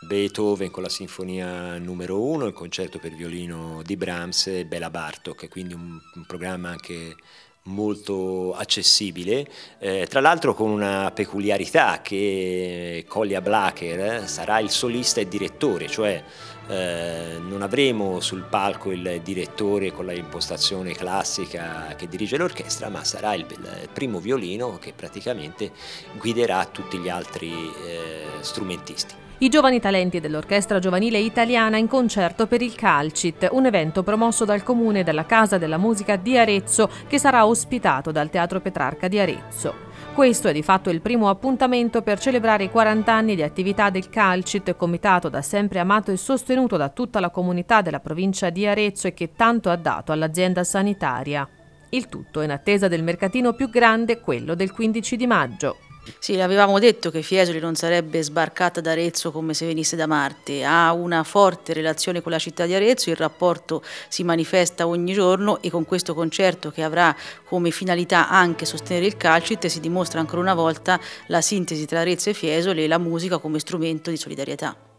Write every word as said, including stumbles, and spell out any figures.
Beethoven con la sinfonia numero uno, il concerto per violino di Brahms e Bela Bartok, quindi un, un programma anche molto accessibile, eh, tra l'altro con una peculiarità che Kolja Blaker sarà il solista e direttore, cioè eh, non avremo sul palco il direttore con la impostazione classica che dirige l'orchestra, ma sarà il, il primo violino che praticamente guiderà tutti gli altri eh, strumentisti. I giovani talenti dell'Orchestra Giovanile Italiana in concerto per il Calcit, un evento promosso dal Comune e dalla Casa della Musica di Arezzo che sarà ospitato dal Teatro Petrarca di Arezzo. Questo è di fatto il primo appuntamento per celebrare i quaranta anni di attività del Calcit, comitato da sempre amato e sostenuto da tutta la comunità della provincia di Arezzo e che tanto ha dato all'azienda sanitaria. Il tutto in attesa del mercatino più grande, quello del quindici di maggio. Sì, avevamo detto che Fiesoli non sarebbe sbarcata da Arezzo come se venisse da Marte, ha una forte relazione con la città di Arezzo, il rapporto si manifesta ogni giorno e con questo concerto che avrà come finalità anche sostenere il Calcit si dimostra ancora una volta la sintesi tra Arezzo e Fiesoli e la musica come strumento di solidarietà.